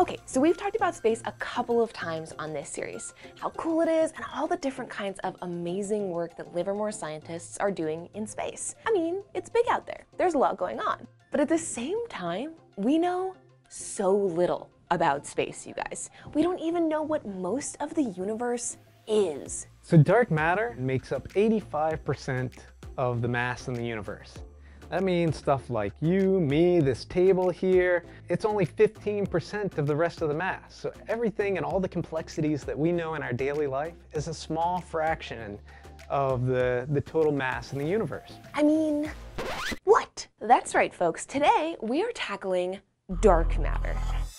Okay, so we've talked about space a couple of times on this series, how cool it is and all the different kinds of amazing work that Livermore scientists are doing in space. I mean, it's big out there. There's a lot going on. But at the same time, we know so little about space, you guys. We don't even know what most of the universe is. So dark matter makes up 85% of the mass in the universe. That means stuff like you, me, this table here, it's only 15% of the rest of the mass. So everything and all the complexities that we know in our daily life is a small fraction of the total mass in the universe. I mean, what? That's right, folks. Today, we are tackling dark matter.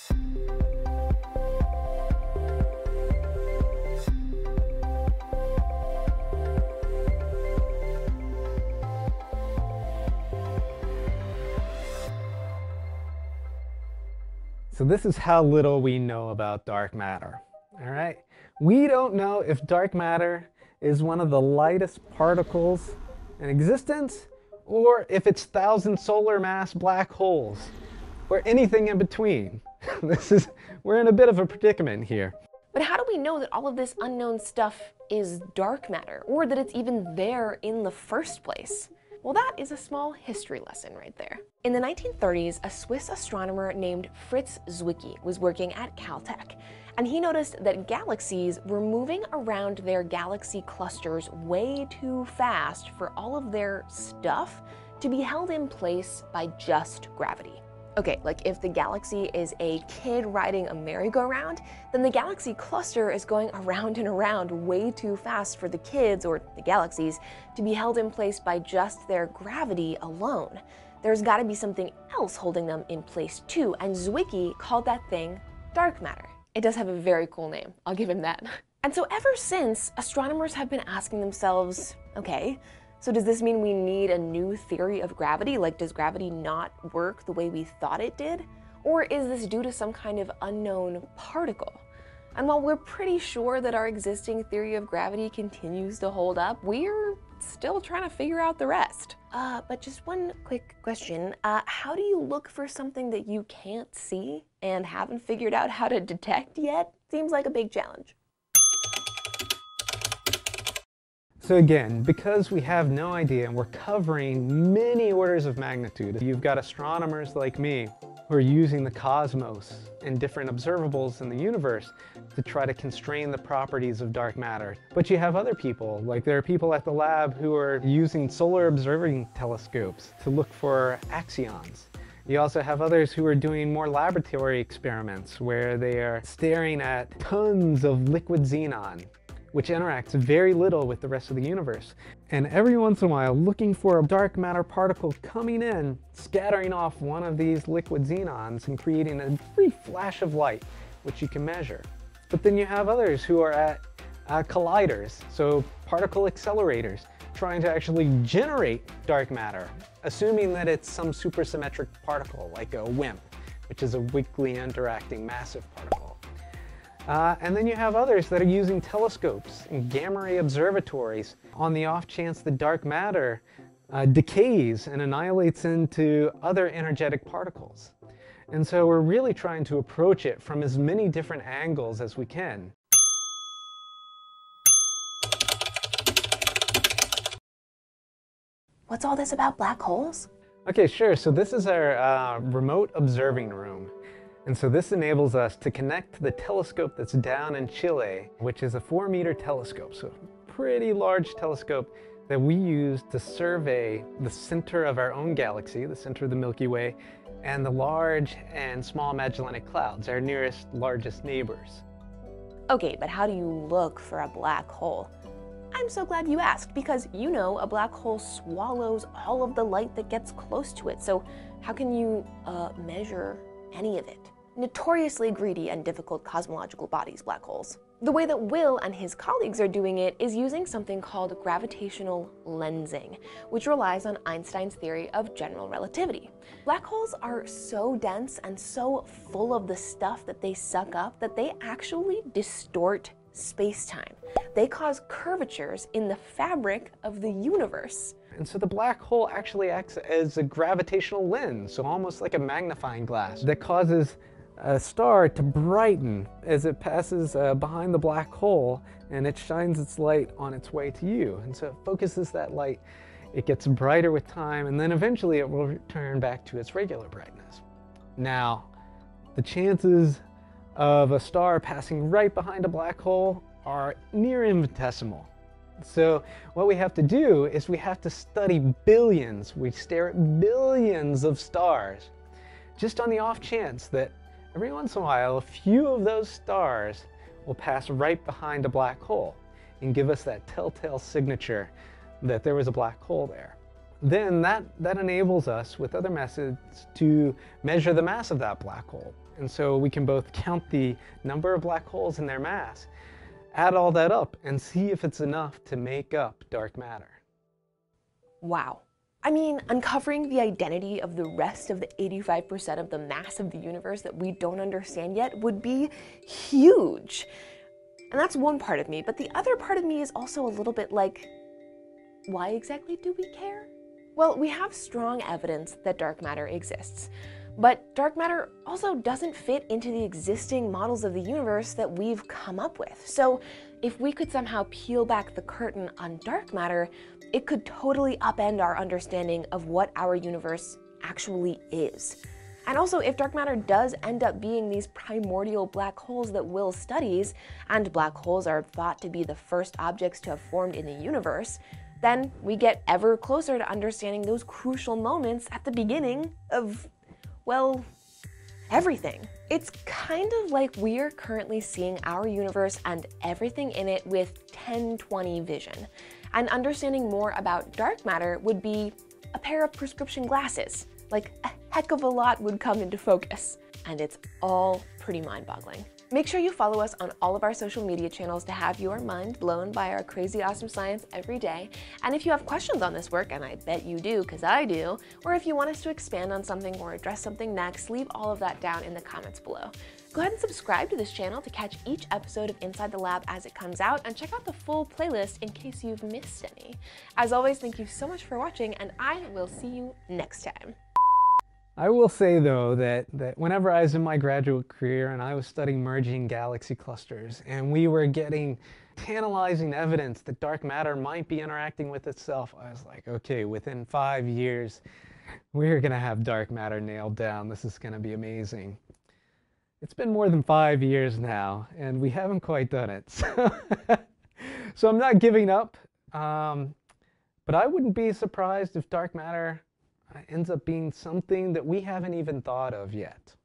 So this is how little we know about dark matter, all right? We don't know if dark matter is one of the lightest particles in existence, or if it's 1,000 solar mass black holes, or anything in between. We're in a bit of a predicament here. But how do we know that all of this unknown stuff is dark matter, or that it's even there in the first place? Well, that is a small history lesson right there. In the 1930s, a Swiss astronomer named Fritz Zwicky was working at Caltech, and he noticed that galaxies were moving around their galaxy clusters way too fast for all of their stuff to be held in place by just gravity. Okay, like if the galaxy is a kid riding a merry-go-round, then the galaxy cluster is going around and around way too fast for the kids, or the galaxies, to be held in place by just their gravity alone. There's gotta be something else holding them in place too, and Zwicky called that thing dark matter. It does have a very cool name, I'll give him that. And so ever since, astronomers have been asking themselves, okay, so does this mean we need a new theory of gravity? Like, does gravity not work the way we thought it did? Or is this due to some kind of unknown particle? And while we're pretty sure that our existing theory of gravity continues to hold up, we're still trying to figure out the rest. But just one quick question. How do you look for something that you can't see and haven't figured out how to detect yet? Seems like a big challenge. So again, because we have no idea and we're covering many orders of magnitude, you've got astronomers like me who are using the cosmos and different observables in the universe to try to constrain the properties of dark matter. But you have other people, like there are people at the lab who are using solar observing telescopes to look for axions. You also have others who are doing more laboratory experiments where they are staring at tons of liquid xenon, which interacts very little with the rest of the universe. And every once in a while, looking for a dark matter particle coming in, scattering off one of these liquid xenons and creating a brief flash of light, which you can measure. But then you have others who are at colliders, so particle accelerators, trying to actually generate dark matter, assuming that it's some supersymmetric particle, like a WIMP, which is a weakly interacting massive particle. And then you have others that are using telescopes and gamma ray observatories on the off chance that dark matter decays and annihilates into other energetic particles. And so we're really trying to approach it from as many different angles as we can. What's all this about black holes? Okay, sure. So this is our remote observing room. And so this enables us to connect to the telescope that's down in Chile, which is a 4-meter telescope, so a pretty large telescope that we use to survey the center of our own galaxy, the center of the Milky Way, and the large and small Magellanic Clouds, our nearest, largest neighbors. Okay, but how do you look for a black hole? I'm so glad you asked, because you know a black hole swallows all of the light that gets close to it, so how can you measure any of it? Notoriously greedy and difficult cosmological bodies, black holes. The way that Will and his colleagues are doing it is using something called gravitational lensing, which relies on Einstein's theory of general relativity. Black holes are so dense and so full of the stuff that they suck up that they actually distort space-time. They cause curvatures in the fabric of the universe. And so the black hole actually acts as a gravitational lens, so almost like a magnifying glass that causes a star to brighten as it passes behind the black hole, and it shines its light on its way to you. And so it focuses that light. It gets brighter with time, and then eventually it will return back to its regular brightness. Now, the chances of a star passing right behind a black hole are near infinitesimal. So what we have to do is we have to study billions. We stare at billions of stars, just on the off chance that every once in a while, a few of those stars will pass right behind a black hole and give us that telltale signature that there was a black hole there. Then that enables us, with other methods, to measure the mass of that black hole. And so we can both count the number of black holes and their mass, add all that up, and see if it's enough to make up dark matter. Wow. I mean, uncovering the identity of the rest of the 85% of the mass of the universe that we don't understand yet would be huge. And that's one part of me, but the other part of me is also a little bit like, why exactly do we care? Well, we have strong evidence that dark matter exists, but dark matter also doesn't fit into the existing models of the universe that we've come up with. So if we could somehow peel back the curtain on dark matter, it could totally upend our understanding of what our universe actually is. And also, if dark matter does end up being these primordial black holes that Will studies, and black holes are thought to be the first objects to have formed in the universe, then we get ever closer to understanding those crucial moments at the beginning of, well, everything. It's kind of like we're currently seeing our universe and everything in it with 10/20 vision. And understanding more about dark matter would be a pair of prescription glasses. Like, a heck of a lot would come into focus. And it's all pretty mind-boggling. Make sure you follow us on all of our social media channels to have your mind blown by our crazy awesome science every day. And if you have questions on this work, and I bet you do, because I do, or if you want us to expand on something or address something next, leave all of that down in the comments below. Go ahead and subscribe to this channel to catch each episode of Inside the Lab as it comes out, and check out the full playlist in case you've missed any. As always, thank you so much for watching, and I will see you next time. I will say, though, that whenever I was in my graduate career and I was studying merging galaxy clusters, and we were getting tantalizing evidence that dark matter might be interacting with itself, I was like, okay, within 5 years, we're going to have dark matter nailed down. This is going to be amazing. It's been more than 5 years now, and we haven't quite done it. So I'm not giving up, but I wouldn't be surprised if dark matter ends up being something that we haven't even thought of yet.